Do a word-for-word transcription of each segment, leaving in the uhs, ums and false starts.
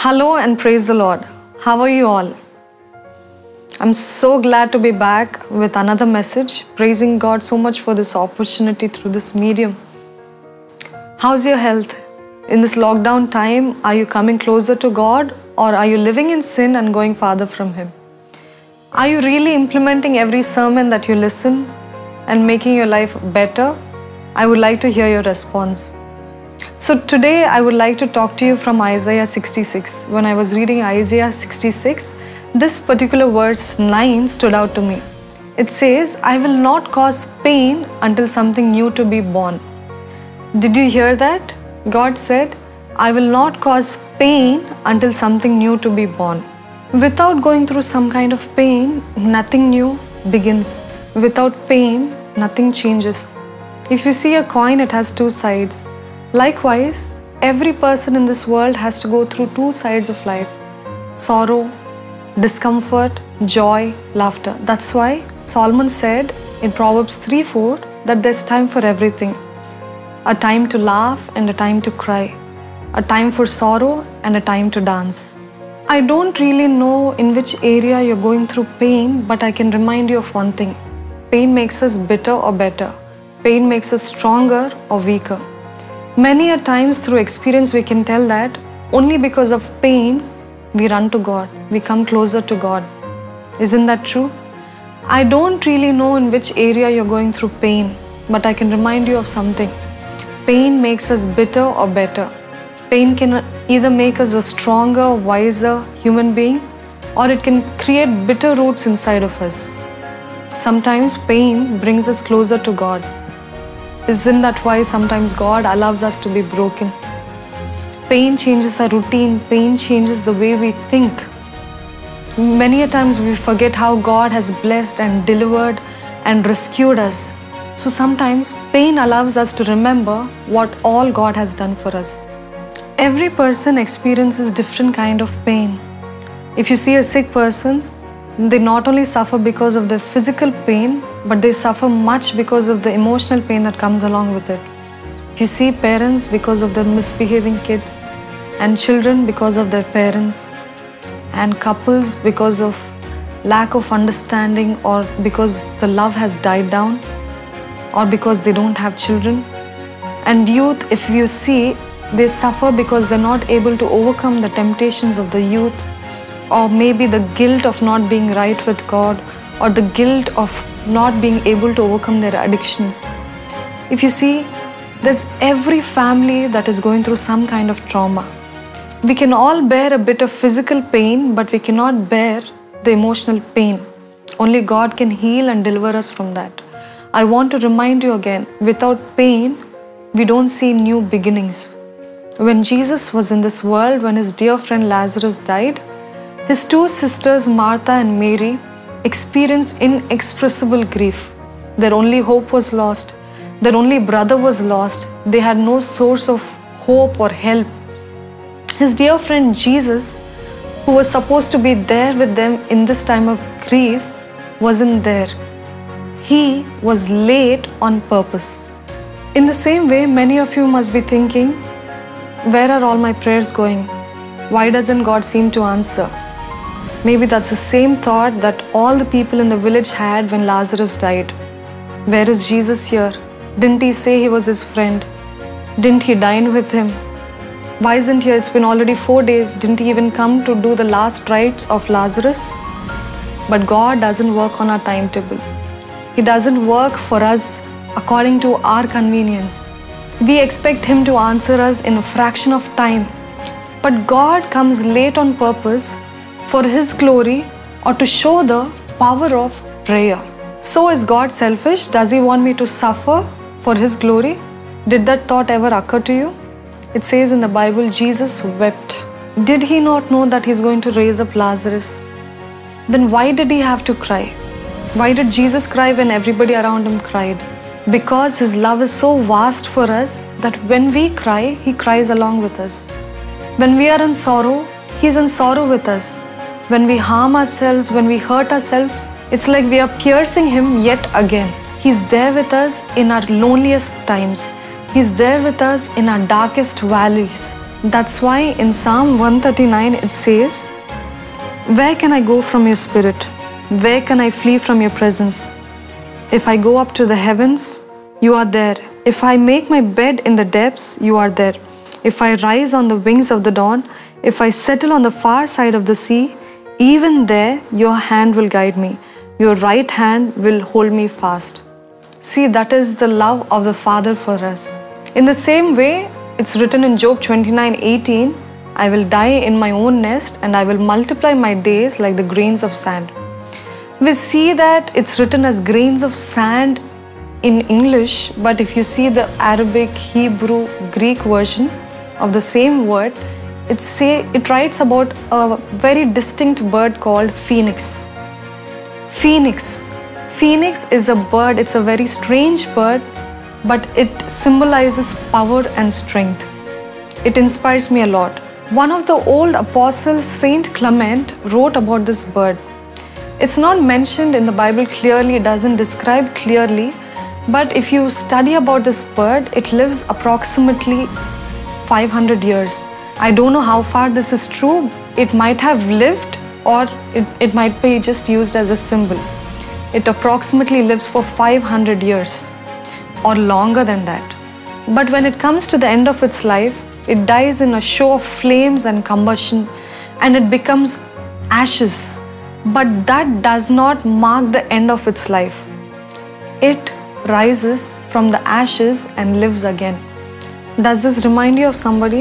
Hello and praise the Lord. How are you all? I'm so glad to be back with another message, praising God so much for this opportunity through this medium. How's your health? In this lockdown time, are you coming closer to God or are you living in sin and going farther from Him? Are you really implementing every sermon that you listen and making your life better? I would like to hear your response. So today I would like to talk to you from Isaiah sixty-six. When I was reading Isaiah sixty-six, this particular verse nine stood out to me. It says, I will not cause pain until something new to be born. Did you hear that? God said, I will not cause pain until something new to be born. Without going through some kind of pain, nothing new begins. Without pain, nothing changes. If you see a coin, it has two sides. Likewise, every person in this world has to go through two sides of life: sorrow, discomfort, joy, laughter. That's why Solomon said in Proverbs three four that there's time for everything. A time to laugh and a time to cry. A time for sorrow and a time to dance. I don't really know in which area you're going through pain, but I can remind you of one thing. Pain makes us bitter or better. Pain makes us stronger or weaker. Many a times through experience we can tell that only because of pain we run to God, we come closer to God. Isn't that true? I don't really know in which area you're going through pain, but I can remind you of something. Pain makes us bitter or better. Pain can either make us a stronger, wiser human being, or it can create bitter roots inside of us. Sometimes pain brings us closer to God. Isn't that why sometimes God allows us to be broken? Pain changes our routine. Pain changes the way we think. Many a times we forget how God has blessed and delivered and rescued us. So sometimes pain allows us to remember what all God has done for us. Every person experiences different kind of pain. If you see a sick person, they not only suffer because of the physical pain, but they suffer much because of the emotional pain that comes along with it. If you see parents because of their misbehaving kids, and children because of their parents, and couples because of lack of understanding or because the love has died down, or because they don't have children. And youth, if you see, they suffer because they're not able to overcome the temptations of the youth, or maybe the guilt of not being right with God, or the guilt of not being able to overcome their addictions. If you see, there's every family that is going through some kind of trauma. We can all bear a bit of physical pain, but we cannot bear the emotional pain. Only God can heal and deliver us from that. I want to remind you again, without pain, we don't see new beginnings. When Jesus was in this world, when his dear friend Lazarus died, his two sisters, Martha and Mary, experienced inexpressible grief. Their only hope was lost. Their only brother was lost. They had no source of hope or help. His dear friend Jesus, who was supposed to be there with them in this time of grief, wasn't there. He was late on purpose. In the same way, many of you must be thinking, where are all my prayers going? Why doesn't God seem to answer? Maybe that's the same thought that all the people in the village had when Lazarus died. Where is Jesus here? Didn't he say he was his friend? Didn't he dine with him? Why isn't he here? It's been already four days. Didn't he even come to do the last rites of Lazarus? But God doesn't work on our timetable. He doesn't work for us according to our convenience. We expect him to answer us in a fraction of time. But God comes late on purpose for his glory or to show the power of prayer. So is God selfish? Does he want me to suffer for his glory? Did that thought ever occur to you? It says in the Bible, Jesus wept. Did he not know that he's going to raise up Lazarus? Then why did he have to cry? Why did Jesus cry when everybody around him cried? Because his love is so vast for us that when we cry, he cries along with us. When we are in sorrow, he's in sorrow with us. When we harm ourselves, when we hurt ourselves, it's like we are piercing him yet again. He's there with us in our loneliest times. He's there with us in our darkest valleys. That's why in Psalm one thirty-nine it says, "Where can I go from your spirit? Where can I flee from your presence? If I go up to the heavens, you are there. If I make my bed in the depths, you are there. If I rise on the wings of the dawn, if I settle on the far side of the sea, even there your hand will guide me. Your right hand will hold me fast." See, that is the love of the Father for us. In the same way, it's written in Job twenty-nine eighteen, "I will die in my own nest and I will multiply my days like the grains of sand." We see that it's written as grains of sand in English, but if you see the Arabic, Hebrew, Greek version of the same word, it say it writes about a very distinct bird called phoenix. Phoenix. Phoenix is a bird, it's a very strange bird, but it symbolizes power and strength. It inspires me a lot. One of the old apostles, Saint Clement, wrote about this bird. It's not mentioned in the Bible clearly, it doesn't describe clearly, but if you study about this bird, it lives approximately five hundred years. I don't know how far this is true. It might have lived, or it, it might be just used as a symbol. It approximately lives for five hundred years or longer than that. But when it comes to the end of its life, it dies in a show of flames and combustion, and it becomes ashes. But that does not mark the end of its life. It rises from the ashes and lives again. Does this remind you of somebody?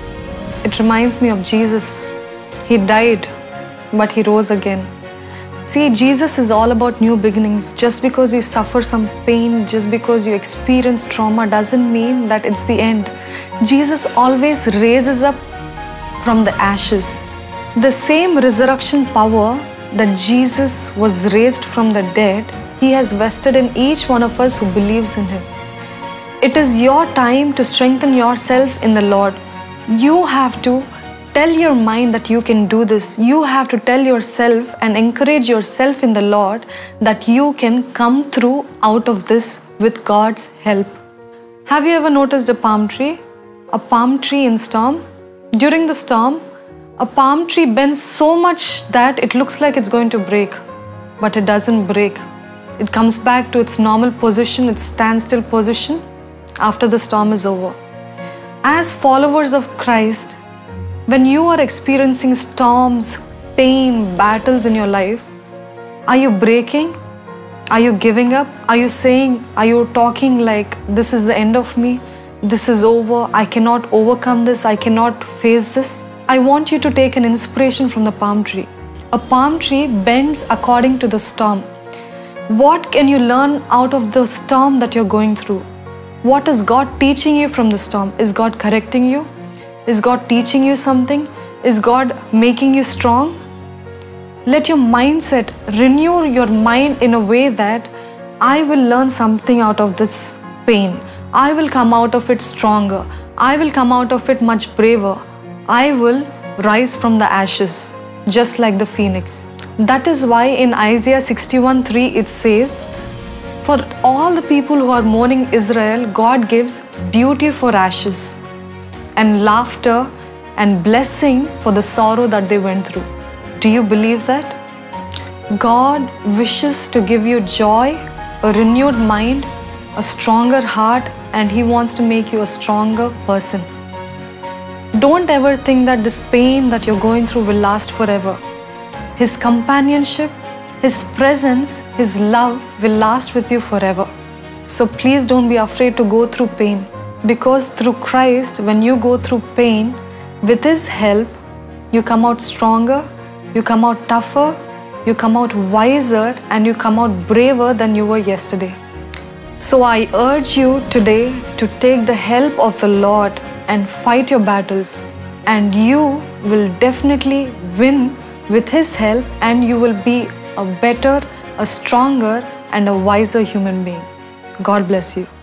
It reminds me of Jesus. He died, but he rose again. See, Jesus is all about new beginnings. Just because you suffer some pain, just because you experience trauma, doesn't mean that it's the end. Jesus always raises up from the ashes. The same resurrection power that Jesus was raised from the dead, He has vested in each one of us who believes in Him. It is your time to strengthen yourself in the Lord. You have to tell your mind that you can do this. You have to tell yourself and encourage yourself in the Lord that you can come through out of this with God's help. Have you ever noticed a palm tree? A palm tree in storm? During the storm, a palm tree bends so much that it looks like it's going to break, but it doesn't break. It comes back to its normal position, its standstill position after the storm is over. As followers of Christ, when you are experiencing storms, pain, battles in your life, are you breaking? Are you giving up? Are you saying, are you talking like, this is the end of me? This is over. I cannot overcome this. I cannot face this. I want you to take an inspiration from the palm tree. A palm tree bends according to the storm. What can you learn out of the storm that you're going through? What is God teaching you from the storm? Is God correcting you? Is God teaching you something? Is God making you strong? Let your mindset, renew your mind in a way that I will learn something out of this pain. I will come out of it stronger. I will come out of it much braver. I will rise from the ashes, just like the phoenix. That is why in Isaiah sixty-one three it says, for all the people who are mourning Israel, God gives beauty for ashes and laughter and blessing for the sorrow that they went through. Do you believe that? God wishes to give you joy, a renewed mind, a stronger heart, and He wants to make you a stronger person. Don't ever think that this pain that you're going through will last forever. His companionship, His presence, His love will last with you forever. So please don't be afraid to go through pain, because through Christ, when you go through pain, with His help, you come out stronger, you come out tougher, you come out wiser, and you come out braver than you were yesterday. So I urge you today to take the help of the Lord and fight your battles, and you will definitely win with His help, and you will be a better, a stronger, and a wiser human being. God bless you.